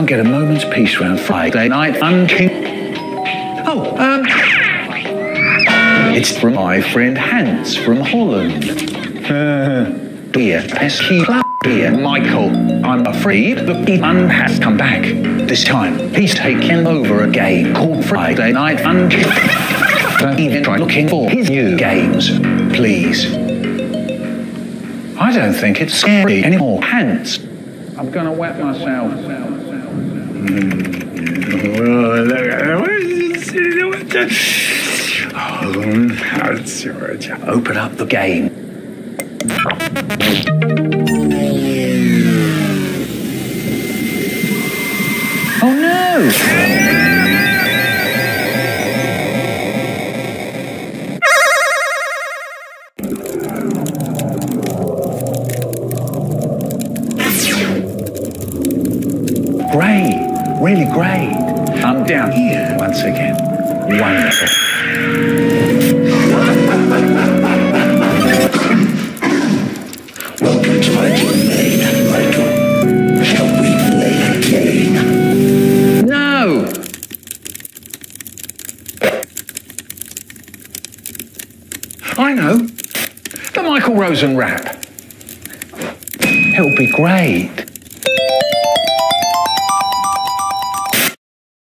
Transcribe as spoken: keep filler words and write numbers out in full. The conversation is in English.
can't get a moment's peace around Friday night unking. Oh, um... it's from my friend Hans from Holland. Uh, dear pesky dear Michael, I'm afraid the P-Un has come back. This time, he's taken over a game called Friday Night Unking. Don't even try looking for his new games, please. I don't think it's scary anymore. Hans, I'm gonna wet myself. Open up the game. Oh no! Great, really great. I'm down here once again. Wonderful. Welcome to my domain, Michael. Shall we play a game? No! I know. The Michael Rosen rap. It'll be great.